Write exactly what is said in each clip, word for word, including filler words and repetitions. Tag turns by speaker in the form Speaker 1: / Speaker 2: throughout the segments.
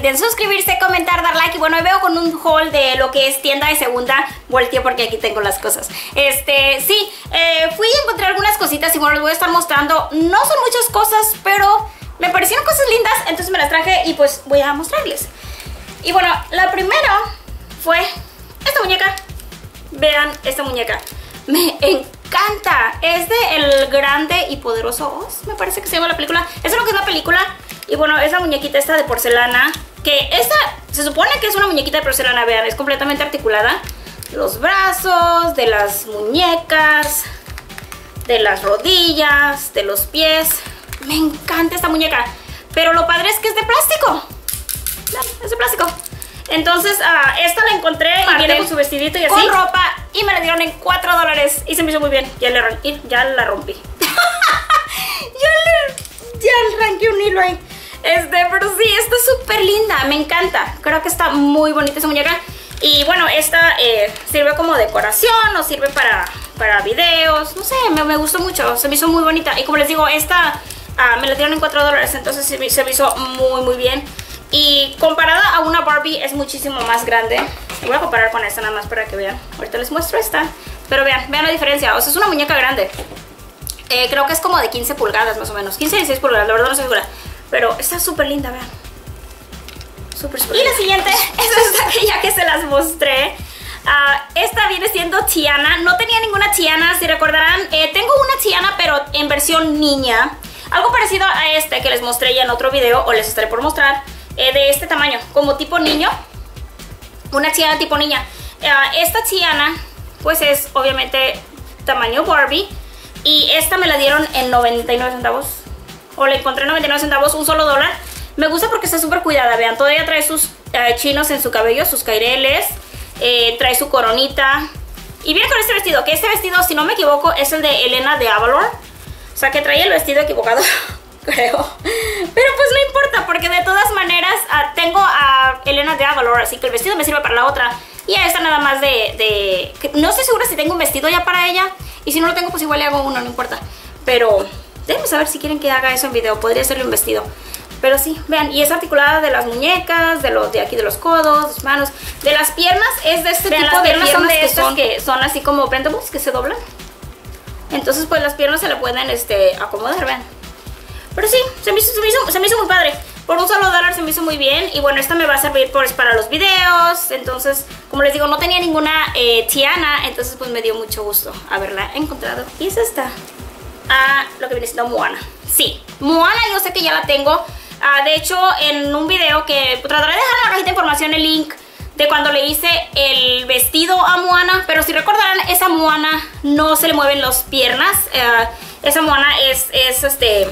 Speaker 1: olviden suscribirse, comentar, dar like. Y bueno, hoy veo con un haul de lo que es tienda de segunda. Volteo porque aquí tengo las cosas. Este, sí, eh, fui a encontrar algunas cositas y bueno, les voy a estar mostrando. No son muchas cosas, pero me parecieron cosas lindas, entonces me las traje y pues voy a mostrarles. Y bueno, la primera fue esta muñeca. Vean esta muñeca. Me encanta. Es de El Grande y Poderoso Oz, me parece que se llama la película. Eso es lo que es la película. Y bueno, esa muñequita esta de porcelana, que esta se supone que es una muñequita de porcelana, vean, es completamente articulada. Los brazos, de las muñecas, de las rodillas, de los pies. Me encanta esta muñeca. Pero lo padre es que es de plástico. Vean, es de plástico. Entonces, uh, esta la encontré y viene con su vestidito y así. Con ropa y me la dieron en cuatro dólares y se me hizo muy bien. Ya, le, ya la rompí. ya le ya arranqué un hilo ahí. Este, pero sí, está súper linda, me encanta. Creo que está muy bonita esa muñeca. Y bueno, esta eh, sirve como decoración o sirve para, para videos. No sé, me, me gustó mucho, se me hizo muy bonita. Y como les digo, esta uh, me la dieron en cuatro dólares, entonces se me, se me hizo muy muy bien. Y comparada a una Barbie es muchísimo más grande. Voy a comparar con esta nada más para que vean. Ahorita les muestro esta. Pero vean, vean la diferencia. O sea, es una muñeca grande. Eh, creo que es como de quince pulgadas más o menos. quince a dieciséis pulgadas, la verdad no estoy segura. Pero está súper linda, vean. Súper, súper. Y la siguiente, esta es aquella que se las mostré. Uh, esta viene siendo Tiana. No tenía ninguna Tiana, si recordarán. Eh, tengo una Tiana, pero en versión niña. Algo parecido a este que les mostré ya en otro video, o les estaré por mostrar. Eh, de este tamaño, como tipo niño. Una Tiana tipo niña. Uh, esta Tiana, pues es obviamente tamaño Barbie. Y esta me la dieron en noventa y nueve centavos. O la encontré en noventa y nueve centavos, un solo dólar. Me gusta porque está súper cuidada, vean. Todavía trae sus uh, chinos en su cabello, sus caireles. Eh, trae su coronita. Y viene con este vestido, que este vestido, si no me equivoco, es el de Elena de Avalor. O sea que trae el vestido equivocado, creo. Pero pues no importa, porque de todas maneras uh, tengo a Elena de Avalor, así que el vestido me sirve para la otra. Y a esta nada más de, de... No estoy segura si tengo un vestido ya para ella. Y si no lo tengo, pues igual le hago uno, no importa. Pero déjenme saber si quieren que haga eso en video. Podría hacerle un vestido. Pero sí, vean, y es articulada de las muñecas, de los de aquí de los codos, las manos, de las piernas. Es de este vean, tipo de piernas, son de que estas son... que son así como brendables, que se doblan. Entonces pues las piernas se le pueden este, acomodar, vean. Pero sí, se me, hizo, se, me hizo, se me hizo muy padre. Por un solo dólar se me hizo muy bien. Y bueno, esta me va a servir pues, para los videos. Entonces, como les digo, no tenía ninguna eh, Tiana. Entonces pues me dio mucho gusto haberla encontrado. Y es esta. Ah, lo que viene siendo Moana. Sí, Moana yo sé que ya la tengo. Ah, de hecho, en un video que trataré de dejar en la cajita de información el link de cuando le hice el vestido a Moana. Pero si recordarán, esa Moana no se le mueven las piernas. Uh, esa Moana es, es este...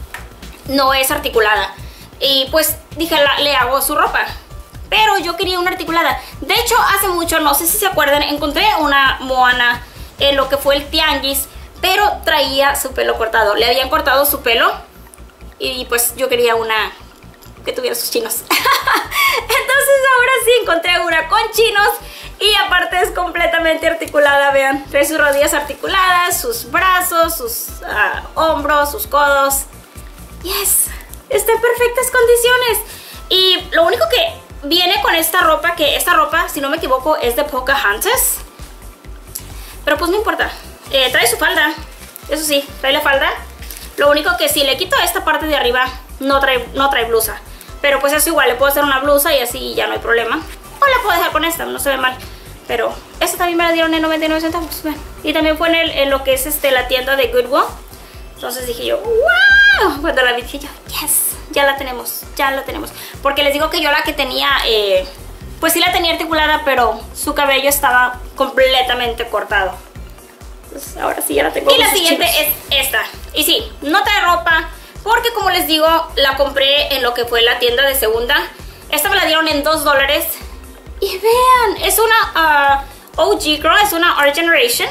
Speaker 1: no es articulada. Y pues dije, la, le hago su ropa. Pero yo quería una articulada. De hecho, hace mucho, no sé si se acuerdan, encontré una Moana en lo que fue el tianguis, pero traía su pelo cortado. Le habían cortado su pelo. Y pues yo quería una que tuviera sus chinos. Entonces ahora sí encontré una con chinos. Y aparte es completamente articulada, vean. Trae sus rodillas articuladas, sus brazos, sus uh, hombros, sus codos. Yes, está en perfectas condiciones. Y lo único que viene con esta ropa, que esta ropa, si no me equivoco, es de Pocahontas. Pero pues no importa. Eh, trae su falda, eso sí, trae la falda. Lo único que si le quito esta parte de arriba, no trae, no trae blusa. Pero pues es igual, le puedo hacer una blusa y así ya no hay problema. O la puedo dejar con esta, no se ve mal. Pero esta también me la dieron en noventa y nueve centavos. Y también fue en, el, en lo que es este, la tienda de Goodwill. Entonces dije yo, wow, cuando la vi dije yo, yes, ya la tenemos, ya la tenemos. Porque les digo que yo la que tenía, eh, pues sí la tenía articulada, pero su cabello estaba completamente cortado. Pues ahora sí ya la tengo. Y la siguiente chinos. Es esta. Y sí, no trae ropa, porque como les digo, la compré en lo que fue la tienda de segunda. Esta me la dieron en dos dólares. Y vean, es una uh, O G Girl, es una Art Generation.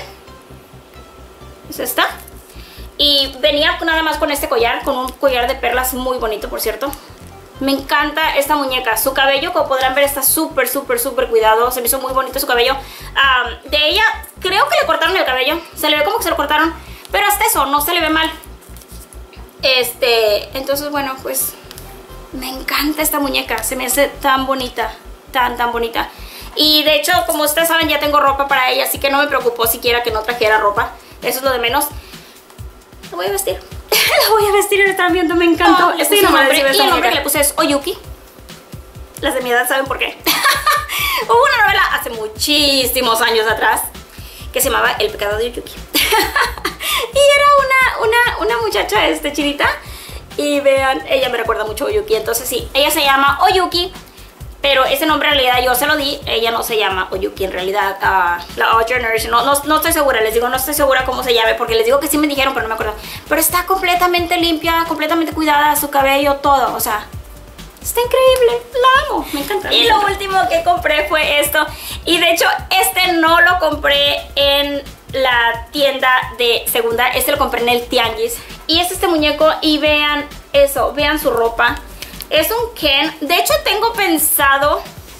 Speaker 1: Es esta. Y venía nada más con este collar, con un collar de perlas muy bonito, por cierto. Me encanta esta muñeca. Su cabello, como podrán ver, está súper, súper, súper cuidado. Se me hizo muy bonito su cabello. Um, de ella, creo que le cortaron el cabello. Se le ve como que se lo cortaron. Pero hasta eso, no se le ve mal. Este, entonces, bueno, pues Me encanta esta muñeca, se me hace tan bonita, tan, tan bonita. Y de hecho, como ustedes saben, ya tengo ropa para ella, así que no me preocupó siquiera que no trajera ropa. Eso es lo de menos. La voy a vestir. La voy a vestir, están viendo, me encantó.
Speaker 2: Oh,
Speaker 1: Estoy enamorada. Y el nombre que le puse es Oyuki. Las de mi edad saben por qué. Hubo una novela hace muchísimos años atrás que se llamaba El pecado de Oyuki. Y era una, una, una muchacha este, chinita. Y vean, ella me recuerda mucho a Oyuki. Entonces sí, ella se llama Oyuki. Pero ese nombre en realidad yo se lo di. Ella no se llama Oyuki en realidad. Uh, la Odd Generation. No, no, no estoy segura, les digo, no estoy segura cómo se llame. Porque les digo que sí me dijeron, pero no me acuerdo. Pero está completamente limpia, completamente cuidada. Su cabello, todo, o sea... Está increíble, la amo, me encanta. Y lo último que compré fue esto. Y de hecho, este no lo compré en la tienda de segunda. Este lo compré en el tianguis. Y es este muñeco y vean eso, vean su ropa. Es un Ken. De hecho, tengo pensado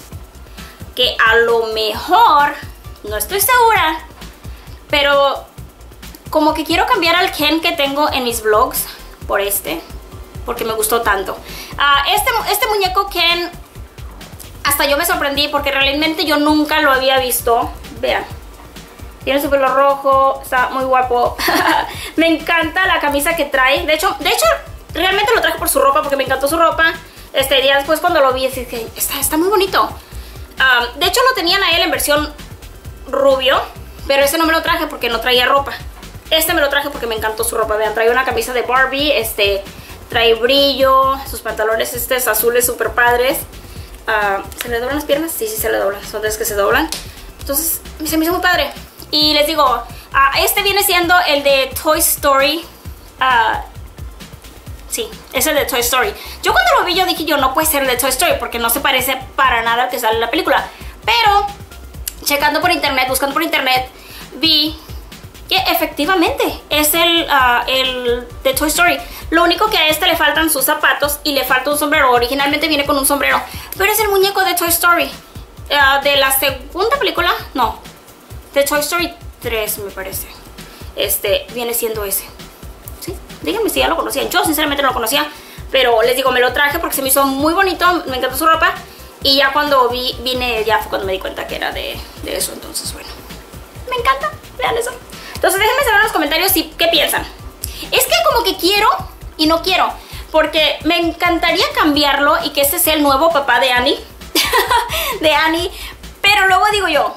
Speaker 1: que a lo mejor, no estoy segura, pero como que quiero cambiar al Ken que tengo en mis vlogs por este. Porque me gustó tanto. Uh, este, este muñeco Ken, hasta yo me sorprendí porque realmente yo nunca lo había visto. Vean, tiene su pelo rojo, está muy guapo. Me encanta la camisa que trae. De hecho, de hecho, realmente lo traje por su ropa porque me encantó su ropa. Este día después cuando lo vi, así que está, está muy bonito. Um, de hecho lo tenían a él en versión rubio, pero ese no me lo traje porque no traía ropa. Este me lo traje porque me encantó su ropa. Vean, trae una camisa de Barbie, este... trae brillo, sus pantalones estos azules super padres. Uh, ¿Se le doblan las piernas? Sí, sí se le doblan, son de las que se doblan. Entonces, se me hizo muy padre. Y les digo, uh, este viene siendo el de Toy Story. Uh, sí, es el de Toy Story. Yo cuando lo vi yo dije yo, no puede ser el de Toy Story porque no se parece para nada al que sale en la película. Pero, checando por internet, buscando por internet, vi que efectivamente es el, uh, el de Toy Story. Lo único que a este le faltan sus zapatos y le falta un sombrero. Originalmente viene con un sombrero, pero es el muñeco de Toy Story. Uh, de la segunda película, no, de Toy Story tres me parece. Este, viene siendo ese. ¿Sí? Díganme si ya lo conocían. Yo sinceramente no lo conocía, pero les digo, me lo traje porque se me hizo muy bonito, me encantó su ropa. Y ya cuando vi, vine, ya fue cuando me di cuenta que era de, de eso. Entonces, bueno, me encanta, vean eso. Entonces déjenme saber en los comentarios si, qué piensan. Es que como que quiero y no quiero, porque me encantaría cambiarlo y que ese sea el nuevo papá de Annie. De Annie. Pero luego digo yo,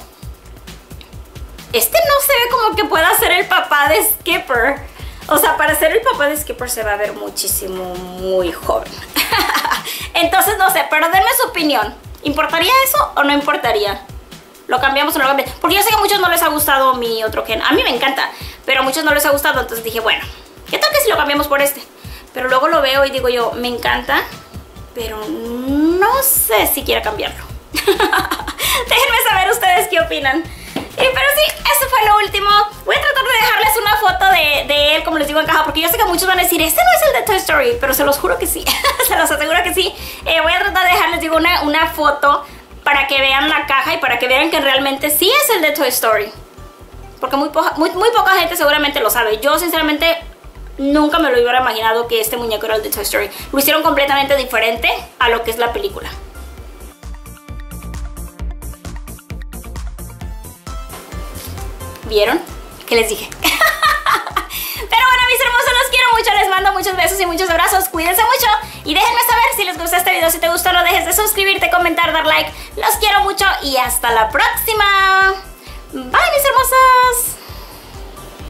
Speaker 1: este no se ve como que pueda ser el papá de Skipper. O sea, para ser el papá de Skipper se va a ver muchísimo, muy joven. Entonces no sé, pero denme su opinión. ¿Importaría eso o no importaría? Lo cambiamos o no lo cambiamos. Porque yo sé que a muchos no les ha gustado mi otro Ken. A mí me encanta, pero a muchos no les ha gustado. Entonces dije, bueno, ¿qué tal que si lo cambiamos por este? Pero luego lo veo y digo yo, me encanta, pero no sé si quiera cambiarlo. Déjenme saber ustedes qué opinan. Y, pero sí, eso fue lo último. Voy a tratar de dejarles una foto de, de él, como les digo, en caja, porque yo sé que muchos van a decir, este no es el de Toy Story, pero se los juro que sí. Se los aseguro que sí. Eh, voy a tratar de dejarles, digo, una, una foto para que vean la caja y para que vean que realmente sí es el de Toy Story. Porque muy, poca, muy, muy poca gente seguramente lo sabe. Yo sinceramente nunca me lo hubiera imaginado que este muñeco era el de Toy Story. Lo hicieron completamente diferente a lo que es la película. ¿Vieron? ¿Qué les dije? Pero bueno, mis hermosos, los quiero mucho. Les mando muchos besos y muchos abrazos. Cuídense mucho. Y déjenme saber si les gustó este video. Si te gustó, no dejes de suscribirte, comentar, dar like. Los quiero mucho y hasta la próxima. Bye, mis hermosos.